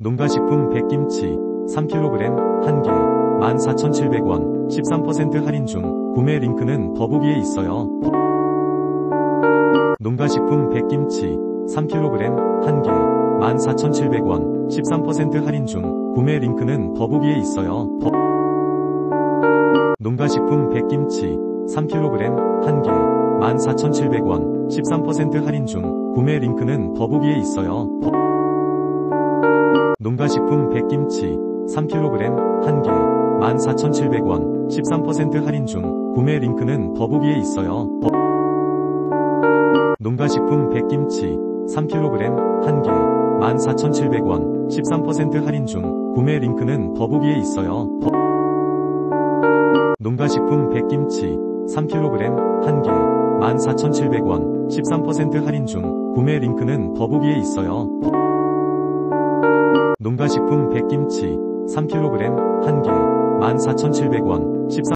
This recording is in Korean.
농가식품 백김치 3kg 1개 14,700원 13% 할인 중. 구매 링크는 더보기에 있어요. 농가식품 백김치 3kg 1개 14,700원 13% 할인 중. 구매 링크는 더보기에 있어요. 농가식품 백김치 3kg 1개 14,700원 13% 할인 중. 구매 링크는 더보기에 있어요. 농가식품 백김치 3kg 1개 14,700원 13% 할인 중. 구매 링크는 더보기에 있어요. 농가식품 백김치 3kg 1개 14,700원 13% 할인 중. 구매 링크는 더보기에 있어요. 농가식품 백김치 3kg 1개 14,700원 13% 할인 중. 구매 링크는 더보기에 있어요. 농가식품 백김치 3kg 1개 14,700원 13%